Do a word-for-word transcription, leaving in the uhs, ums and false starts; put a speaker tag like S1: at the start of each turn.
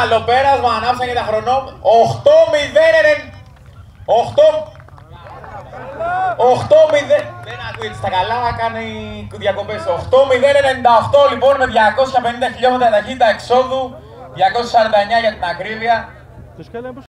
S1: άλλο πέρασμα, ανάψαν και τα χρονόμετρα. οκτώ μηδέν. οκτώ μηδέν. Δεν ακούγεται στα καλά, κάνει διακοπές. οκτώ μηδέν ενενήντα οκτώ λοιπόν με διακόσια πενήντα χιλιόμετρα ταχύτητα εξόδου, διακόσια σαράντα εννιά για την ακρίβεια.